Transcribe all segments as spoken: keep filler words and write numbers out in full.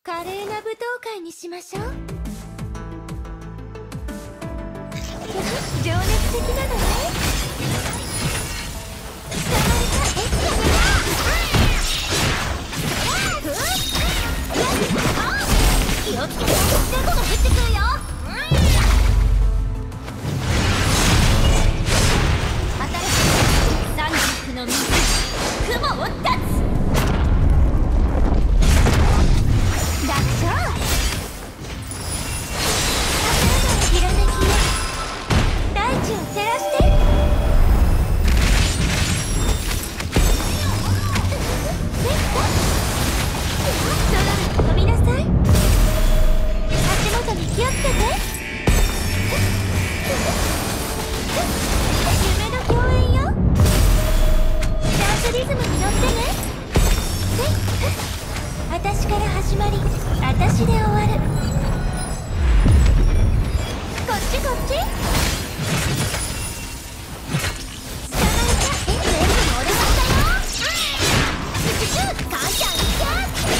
華麗な舞踏会にしましょう。情熱的なのね。気をつけて、猫が降ってくるよ。新しい三軸の水、雲を断つ。楽勝。ひらめきよ、大地を照らして。空に飛びなさい。足元に気をつけて。夢の共演よ。ダンスリズムに乗ってね。私から始まり、私で終わる。こっちこっち。捕まえた。全部も俺だよ。シュシュシュ、カンちゃんいけ。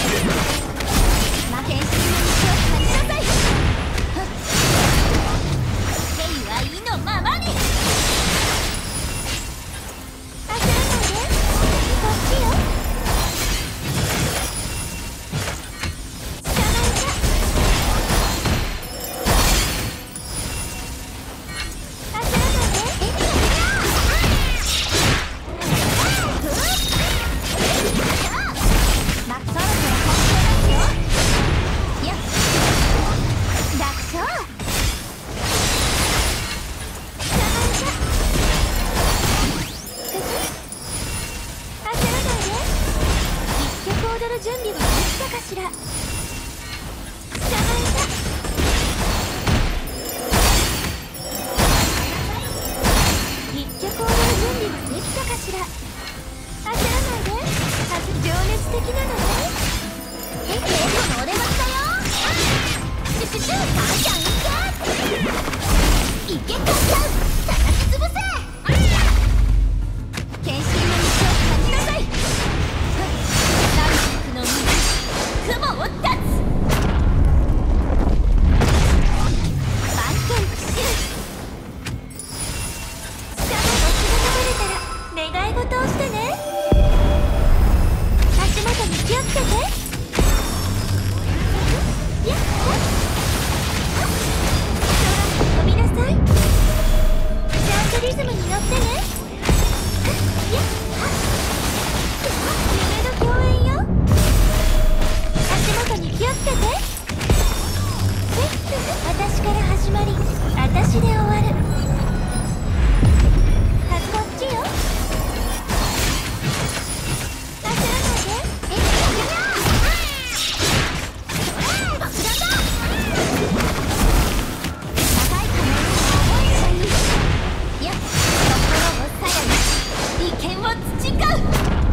負けんしの道を感じなさい。ヘイは意のままに。焦らないで。こっちよ。捕まえた。焦らないで。まっそろそろ本気を出すよ。よっ、楽勝。捕まえた。焦らないで。一曲踊る準備はできたかしら。捕まえた。一曲踊る準備はできたかしら。焦らないで。はず情熱的なのね。え、猫の俺待ちだよ。シュシュシュ、カンちゃんいけ。いけ、カンちゃん、叩き潰せ。献身の道を感じなさい。三軸の水、雲を断つ。万剣不臭。下の星が流れたら願い事をしてね。足元に気をつけて。やっほっ。空に飛びなさい。ジャンプリズムに乗ってね。やっはっ。夢の共演よ。足元に気をつけて。私から始まり、私で終わる。はずこっちよ。焦らないで。えっ、爆弾だ。高い可能性を覚えればいい。よっ、心をさらに利権を培う。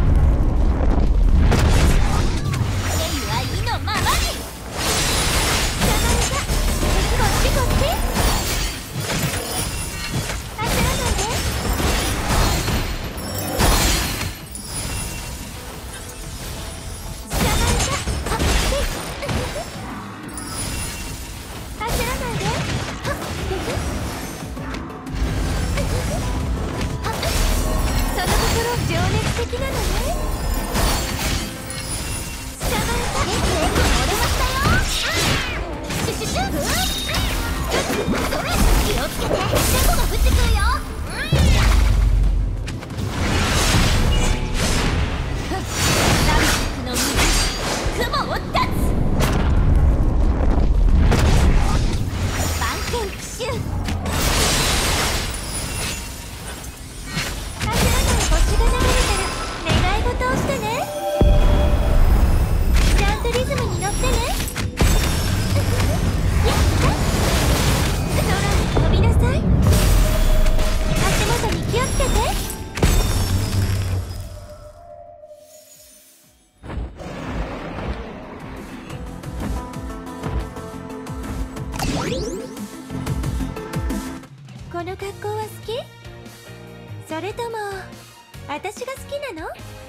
ヘイは意のままに。捕まえた。こっちこっち。焦らないで。捕まえた。あっ、せい。焦らないで。はっ、あっ、その心情熱的なのね。捕まえた。え、猫の俺待ちだよ。シュシュシュ、ふっ。それ、気をつけて、猫が降ってくるよ。三軸の水、雲を断つ。万剣不臭。焦らない星が流れたら願い事をしてね。ジャンプリズムに乗ってね。やっほっ。空に飛びなさい。足元に気をつけて。この格好は好き？それとも私が好きなの？